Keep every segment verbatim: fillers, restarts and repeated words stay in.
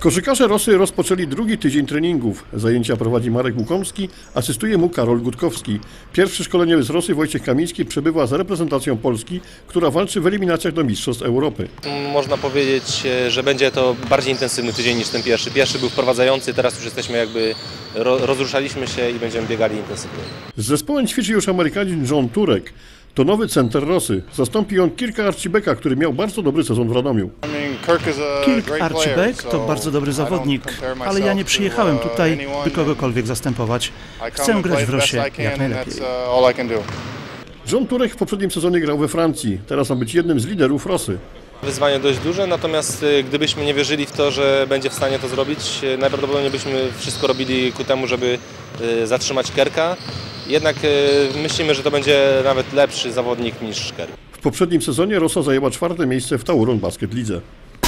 Koszykarze Rosy rozpoczęli drugi tydzień treningów. Zajęcia prowadzi Marek Łukomski, asystuje mu Karol Gutkowski. Pierwszy szkoleniowy z Rosy Wojciech Kamiński przebywa z reprezentacją Polski, która walczy w eliminacjach do Mistrzostw Europy. Można powiedzieć, że będzie to bardziej intensywny tydzień niż ten pierwszy. Pierwszy był wprowadzający, teraz już jesteśmy jakby, rozruszaliśmy się i będziemy biegali intensywnie. Z zespołem ćwiczy już Amerykanin John Turek. To nowy center Rosy. Zastąpi on Kirka Archibeka, który miał bardzo dobry sezon w Radomiu. Kirk Archibek to bardzo dobry zawodnik, ale ja nie przyjechałem tutaj, by kogokolwiek zastępować. Chcę grać w Rosie jak najlepiej. John Turek w poprzednim sezonie grał we Francji. Teraz ma być jednym z liderów Rosy. Wyzwanie dość duże, natomiast gdybyśmy nie wierzyli w to, że będzie w stanie to zrobić, najprawdopodobniej byśmy wszystko robili ku temu, żeby zatrzymać Kerka. Jednak myślimy, że to będzie nawet lepszy zawodnik niż Kerk. W poprzednim sezonie Rosa zajęła czwarte miejsce w Tauron Basket Lidze.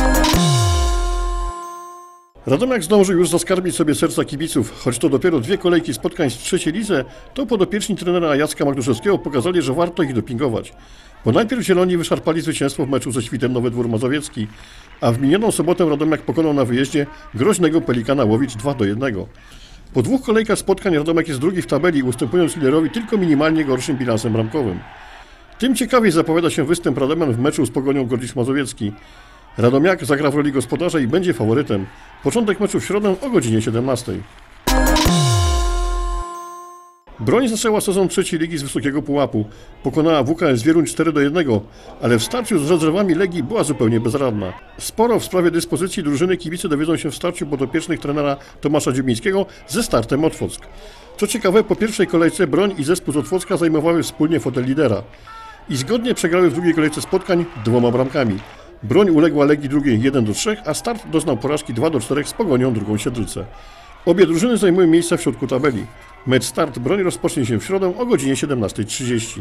Radomiak zdążył już zaskarbić sobie serca kibiców. Choć to dopiero dwie kolejki spotkań w trzeciej lidze, to podopieczni trenera Jacka Magduszewskiego pokazali, że warto ich dopingować. Bo najpierw zieloni wyszarpali zwycięstwo w meczu ze Świtem Nowy Dwór Mazowiecki, a w minioną sobotę Radomiak pokonał na wyjeździe groźnego Pelikana Łowicz dwa do jednego. Po dwóch kolejkach spotkań Radomiak jest drugi w tabeli, ustępując liderowi tylko minimalnie gorszym bilansem bramkowym. Tym ciekawiej zapowiada się występ Radomian w meczu z Pogonią Gorlicz Mazowiecki. Radomiak zagra w roli gospodarza i będzie faworytem. Początek meczu w środę o godzinie siedemnastej. Broń zaczęła sezon trzeciej ligi z Wysokiego Pułapu. Pokonała W K S Wieruń cztery do jednego, ale w starciu z rezerwami Legii była zupełnie bezradna. Sporo w sprawie dyspozycji drużyny kibice dowiedzą się w starciu podopiecznych trenera Tomasza Dziubińskiego ze startem Otwock. Co ciekawe, po pierwszej kolejce Broń i zespół z Otwocka zajmowały wspólnie fotel lidera. I zgodnie przegrały w drugiej kolejce spotkań dwoma bramkami. Broń uległa Legii drugiej jeden do trzech, a Start doznał porażki dwa do czterech z Pogonią Drugą Siedlce. Obie drużyny zajmują miejsca w środku tabeli. Mecz Start Broń rozpocznie się w środę o godzinie siedemnastej trzydzieści.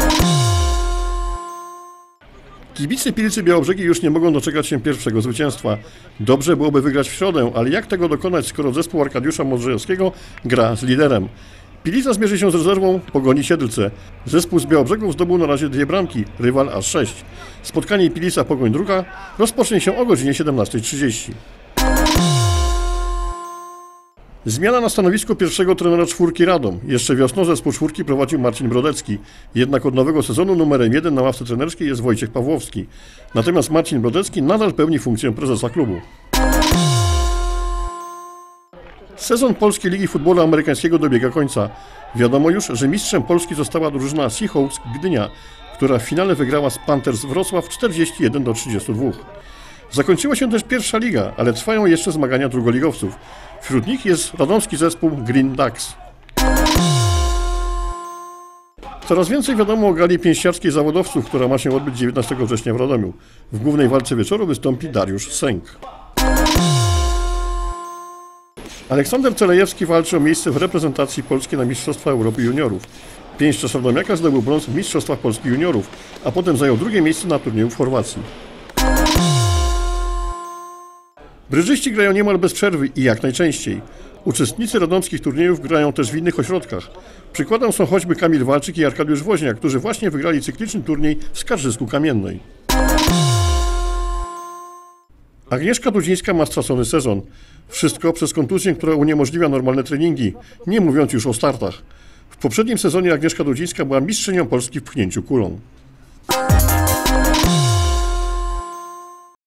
Kibice Pilicy Białobrzegi już nie mogą doczekać się pierwszego zwycięstwa. Dobrze byłoby wygrać w środę, ale jak tego dokonać, skoro zespół Arkadiusza Modrzejewskiego gra z liderem? Pilica zmierzy się z rezerwą Pogoni Siedlce. Zespół z Białobrzegów zdobył na razie dwie bramki, rywal aż sześć. Spotkanie Pilica Pogoń druga rozpocznie się o godzinie siedemnastej trzydzieści. Zmiana na stanowisku pierwszego trenera czwórki Radom. Jeszcze wiosną zespół czwórki prowadził Marcin Brodecki. Jednak od nowego sezonu numerem jeden na ławce trenerskiej jest Wojciech Pawłowski. Natomiast Marcin Brodecki nadal pełni funkcję prezesa klubu. Sezon Polskiej Ligi Futbolu Amerykańskiego dobiega końca. Wiadomo już, że mistrzem Polski została drużyna Seahawks Gdynia, która w finale wygrała z Panthers Wrocław czterdzieści jeden do trzydziestu dwóch. Zakończyła się też pierwsza liga, ale trwają jeszcze zmagania drugoligowców. Wśród nich jest radomski zespół Green Ducks. Coraz więcej wiadomo o gali pięściarskiej zawodowców, która ma się odbyć dziewiętnastego września w Radomiu. W głównej walce wieczoru wystąpi Dariusz Sęk. Aleksander Celejewski walczy o miejsce w reprezentacji Polski na Mistrzostwa Europy Juniorów. Pięściarz Radomiaka zdobył brąz w Mistrzostwach Polski Juniorów, a potem zajął drugie miejsce na turnieju w Chorwacji. Brydżyści grają niemal bez przerwy i jak najczęściej. Uczestnicy radomskich turniejów grają też w innych ośrodkach. Przykładem są choćby Kamil Walczyk i Arkadiusz Woźniak, którzy właśnie wygrali cykliczny turniej w Skarżysku-Kamiennej. Agnieszka Dudzińska ma stracony sezon. Wszystko przez kontuzję, która uniemożliwia normalne treningi, nie mówiąc już o startach. W poprzednim sezonie Agnieszka Dudzińska była mistrzynią Polski w pchnięciu kulą.